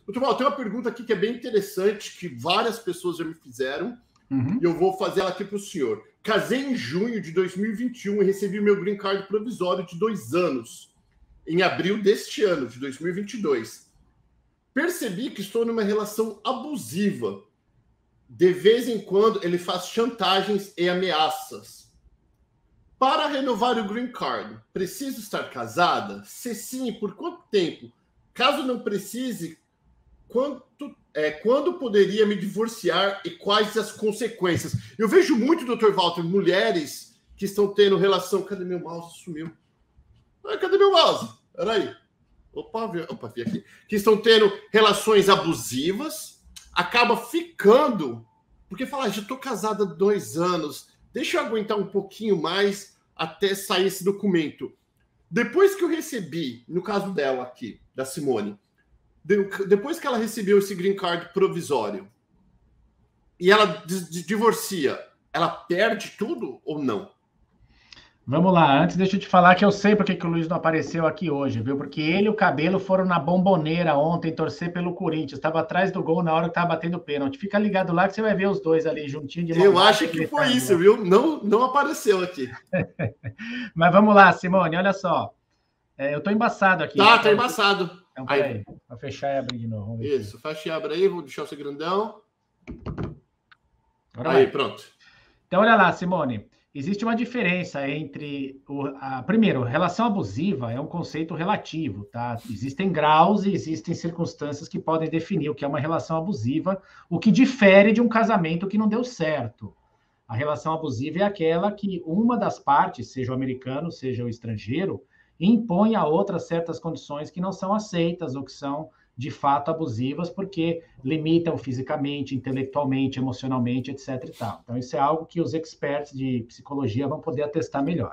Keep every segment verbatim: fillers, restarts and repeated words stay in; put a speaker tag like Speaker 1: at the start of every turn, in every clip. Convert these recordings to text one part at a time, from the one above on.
Speaker 1: Doutor Paulo, tem uma pergunta aqui que é bem interessante, que várias pessoas já me fizeram,
Speaker 2: uhum.
Speaker 1: e eu vou fazer ela aqui para o senhor. Casei em junho de dois mil e vinte e um e recebi meu green card provisório de dois anos, em abril deste ano, de dois mil e vinte e dois. Percebi que estou numa relação abusiva. De vez em quando, ele faz chantagens e ameaças. Para renovar o green card, preciso estar casada? Se sim, por quanto tempo? Caso não precise, quanto, é, quando poderia me divorciar e quais as consequências? Eu vejo muito, doutor Walter, mulheres que estão tendo relação... Cadê meu mouse? Sumiu. Ah, cadê meu mouse? Peraí. Opa, vi, opa, vi aqui. Que estão tendo relações abusivas, acaba ficando... Porque fala, ah, já estou casada há dois anos, deixa eu aguentar um pouquinho mais até sair esse documento. Depois que eu recebi, no caso dela aqui, da Simone, depois que ela recebeu esse green card provisório e ela divorcia, ela perde tudo ou não?
Speaker 2: Vamos lá, antes deixa eu te falar que eu sei porque que o Luiz não apareceu aqui hoje, viu? Porque ele e o Cabelo foram na Bomboneira ontem torcer pelo Corinthians, estava atrás do gol na hora que estava batendo pênalti. Fica ligado lá que você vai ver os dois ali juntinho de
Speaker 1: Eu acho que foi isso, viu? Não, não apareceu aqui.
Speaker 2: Mas vamos lá, Simone, olha só. É, eu tô embaçado aqui.
Speaker 1: Tá, tá embaçado.
Speaker 2: Então, peraí, vou fechar e abrir de novo.
Speaker 1: Isso, fecha e abre aí, vou deixar o seu grandão.
Speaker 2: Agora
Speaker 1: aí,
Speaker 2: vai.
Speaker 1: Pronto.
Speaker 2: Então, olha lá, Simone. Existe uma diferença entre... O, a, primeiro, relação abusiva é um conceito relativo, tá? Existem graus e existem circunstâncias que podem definir o que é uma relação abusiva, o que difere de um casamento que não deu certo. A relação abusiva é aquela que uma das partes, seja o americano, seja o estrangeiro, impõe a outra certas condições que não são aceitas ou que são, de fato, abusivas, porque limitam fisicamente, intelectualmente, emocionalmente, etc e tal. Então, isso é algo que os experts de psicologia vão poder atestar melhor.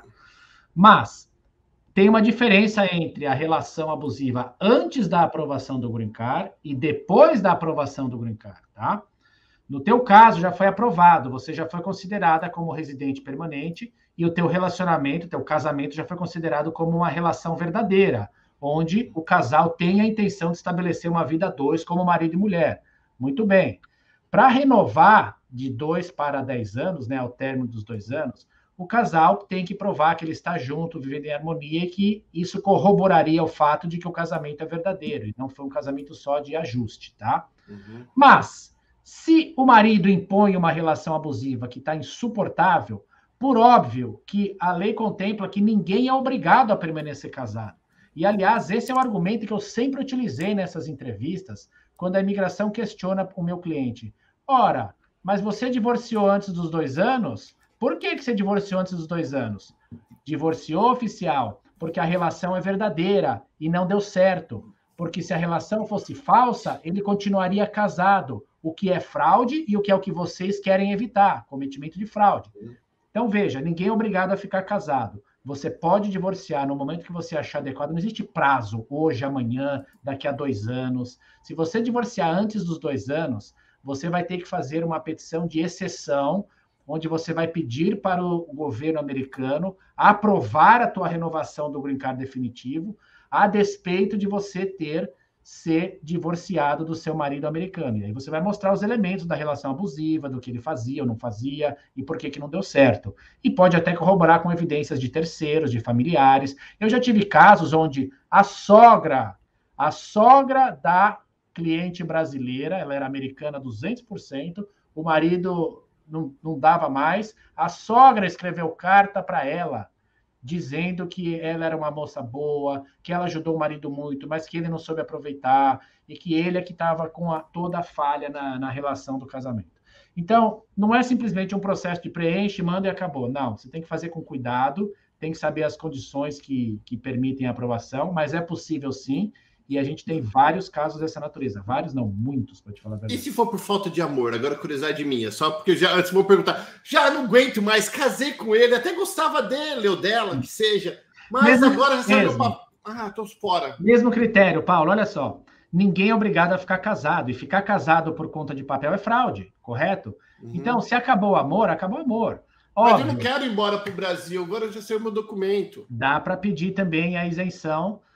Speaker 2: Mas tem uma diferença entre a relação abusiva antes da aprovação do green card e depois da aprovação do green card, tá? No teu caso, já foi aprovado, você já foi considerada como residente permanente e o teu relacionamento, o teu casamento já foi considerado como uma relação verdadeira, onde o casal tem a intenção de estabelecer uma vida a dois como marido e mulher. Muito bem. Para renovar de dois para dez anos, né, ao término dos dois anos, o casal tem que provar que ele está junto, vivendo em harmonia e que isso corroboraria o fato de que o casamento é verdadeiro e não foi um casamento só de ajuste, tá?
Speaker 1: Uhum.
Speaker 2: Mas, se o marido impõe uma relação abusiva que está insuportável, por óbvio que a lei contempla que ninguém é obrigado a permanecer casado. E, aliás, esse é o argumento que eu sempre utilizei nessas entrevistas, quando a imigração questiona o meu cliente. Ora, mas você divorciou antes dos dois anos? Por que que você divorciou antes dos dois anos? Divorciou, oficial, porque a relação é verdadeira e não deu certo. Porque se a relação fosse falsa, ele continuaria casado, o que é fraude e o que é o que vocês querem evitar, cometimento de fraude. Então, veja, ninguém é obrigado a ficar casado. Você pode divorciar no momento que você achar adequado. Não existe prazo, hoje, amanhã, daqui a dois anos. Se você divorciar antes dos dois anos, você vai ter que fazer uma petição de exceção, onde você vai pedir para o governo americano aprovar a tua renovação do green card definitivo, a despeito de você ter ser divorciado do seu marido americano. E aí você vai mostrar os elementos da relação abusiva, do que ele fazia ou não fazia, e por que que não deu certo. E pode até corroborar com evidências de terceiros, de familiares. Eu já tive casos onde a sogra, a sogra da cliente brasileira, ela era americana duzentos por cento, o marido não, não dava mais, a sogra escreveu carta para ela, dizendo que ela era uma moça boa, que ela ajudou o marido muito, mas que ele não soube aproveitar, e que ele é que estava com a, toda a falha na, na relação do casamento. Então, não é simplesmente um processo de preenche, manda e acabou. Não, você tem que fazer com cuidado, tem que saber as condições que, que permitem a aprovação, mas é possível sim, e a gente tem vários casos dessa natureza. Vários não, muitos, para te falar a verdade.
Speaker 1: E se for por falta de amor? Agora, curiosidade minha, só porque eu já antes vou perguntar. Já não aguento mais, casei com ele, até gostava dele ou dela, que seja. Mas
Speaker 2: mesmo,
Speaker 1: agora já saiu
Speaker 2: mesmo.
Speaker 1: pra... Ah, tô fora.
Speaker 2: Mesmo critério, Paulo, olha só. Ninguém é obrigado a ficar casado. E ficar casado por conta de papel é fraude, correto? Uhum. Então, se acabou o amor, acabou o amor. Óbvio,
Speaker 1: mas eu não quero ir embora para o Brasil, agora já saiu meu documento.
Speaker 2: Dá para pedir também a isenção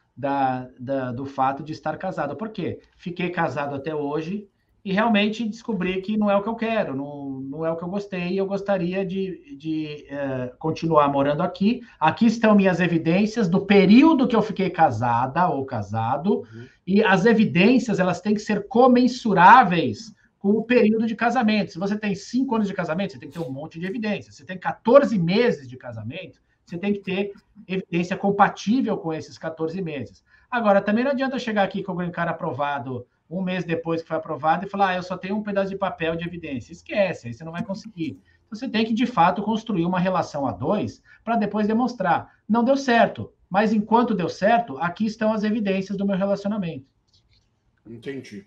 Speaker 2: da, da, do fato de estar casado. Por quê? Fiquei casado até hoje e realmente descobri que não é o que eu quero, não, não é o que eu gostei, e eu gostaria de, de uh, continuar morando aqui. Aqui estão minhas evidências do período que eu fiquei casada ou casado, uhum. E as evidências elas têm que ser comensuráveis com o período de casamento. Se você tem cinco anos de casamento, você tem que ter um monte de evidências. Se tem quatorze meses de casamento, você tem que ter evidência compatível com esses quatorze meses. Agora, também não adianta chegar aqui com o green card aprovado um mês depois que foi aprovado e falar, ah, eu só tenho um pedaço de papel de evidência. Esquece, aí você não vai conseguir. Então, você tem que, de fato, construir uma relação a dois para depois demonstrar. Não deu certo, mas enquanto deu certo, aqui estão as evidências do meu relacionamento.
Speaker 1: Entendi.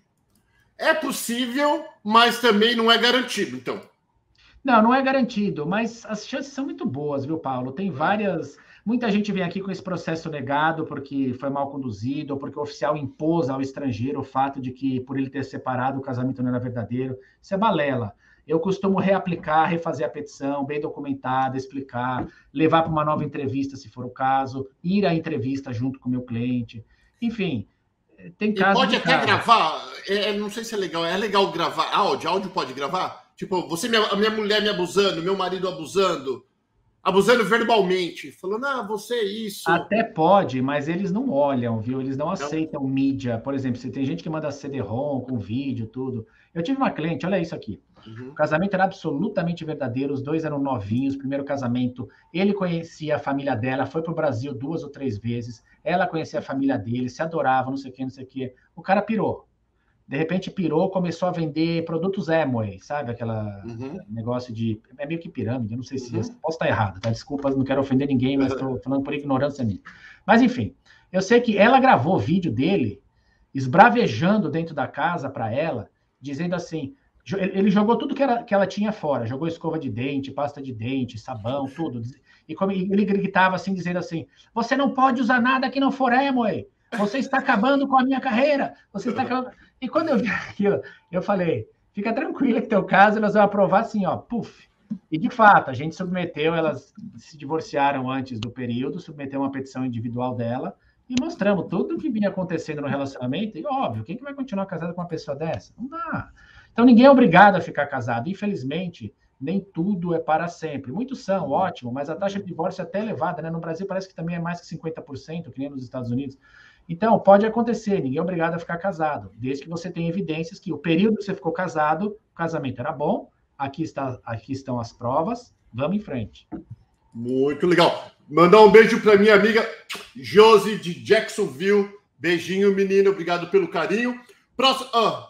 Speaker 1: É possível, mas também não é garantido, então.
Speaker 2: Não, não é garantido, mas as chances são muito boas, viu, Paulo? Tem várias... Muita gente vem aqui com esse processo negado porque foi mal conduzido, ou porque o oficial impôs ao estrangeiro o fato de que, por ele ter separado, o casamento não era verdadeiro. Isso é balela. Eu costumo reaplicar, refazer a petição, bem documentada, explicar, levar para uma nova entrevista, se for o caso, ir à entrevista junto com o meu cliente. Enfim, tem casos...
Speaker 1: E pode até caso. gravar, é, não sei se é legal, é legal gravar áudio? Áudio pode gravar? Tipo, você, minha, a minha mulher me abusando, meu marido abusando... abusando verbalmente, falando, ah, você é isso.
Speaker 2: Até pode, mas eles não olham, viu? Eles não aceitam não. mídia. Por exemplo, se tem gente que manda C D ROM com vídeo, tudo. Eu tive uma cliente, olha isso aqui. Uhum. O casamento era absolutamente verdadeiro, os dois eram novinhos, primeiro casamento. Ele conhecia a família dela, foi para o Brasil duas ou três vezes. Ela conhecia a família dele, se adorava, não sei o que, não sei o que. O cara pirou. De repente pirou, começou a vender produtos Amway, sabe? Aquela uhum. negócio de... É meio que pirâmide, eu não sei se... Uhum. Posso estar errado, tá? Desculpa, não quero ofender ninguém, mas estou falando por ignorância minha. Mas, enfim, eu sei que ela gravou vídeo dele esbravejando dentro da casa para ela, dizendo assim... Ele jogou tudo que, era, que ela tinha fora. Jogou escova de dente, pasta de dente, sabão, tudo. E como ele gritava assim, dizendo assim... Você não pode usar nada que não for Amway. Você está acabando com a minha carreira. Você está acabando... E quando eu vi aquilo, eu falei, fica tranquila que teu caso elas vão aprovar assim, ó, puf. E, de fato, a gente submeteu, elas se divorciaram antes do período, submeteu uma petição individual dela e mostramos tudo o que vinha acontecendo no relacionamento. E, óbvio, quem que vai continuar casado com uma pessoa dessa? Não dá. Então, ninguém é obrigado a ficar casado. Infelizmente, nem tudo é para sempre. Muitos são, ótimo, mas a taxa de divórcio é até elevada, né? No Brasil parece que também é mais que cinquenta por cento, que nem nos Estados Unidos. Então, pode acontecer, ninguém é obrigado a ficar casado, desde que você tenha evidências que o período que você ficou casado, o casamento era bom, aqui, está, aqui estão as provas, vamos em frente.
Speaker 1: Muito legal. Mandar um beijo para minha amiga Josi de Jacksonville. Beijinho, menina, obrigado pelo carinho. Próximo. Ah,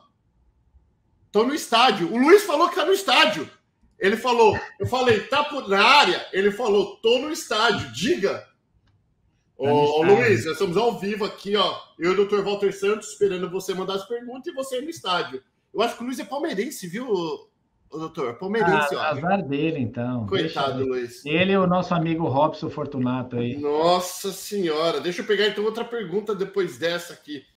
Speaker 1: tô no estádio. O Luiz falou que tá no estádio. Ele falou, eu falei, tá na área? Ele falou, tô no estádio, diga. Ô, ô Luiz, nós estamos ao vivo aqui, ó. Eu e o doutor Walter Santos esperando você mandar as perguntas e você no estádio. Eu acho que o Luiz é palmeirense, viu, ô, doutor? Palmeirense,
Speaker 2: ah,
Speaker 1: ó.
Speaker 2: Azar dele, então.
Speaker 1: Coitado, deixa... Luiz.
Speaker 2: Ele e o nosso amigo Robson Fortunato aí.
Speaker 1: Nossa senhora. Deixa eu pegar então outra pergunta depois dessa aqui.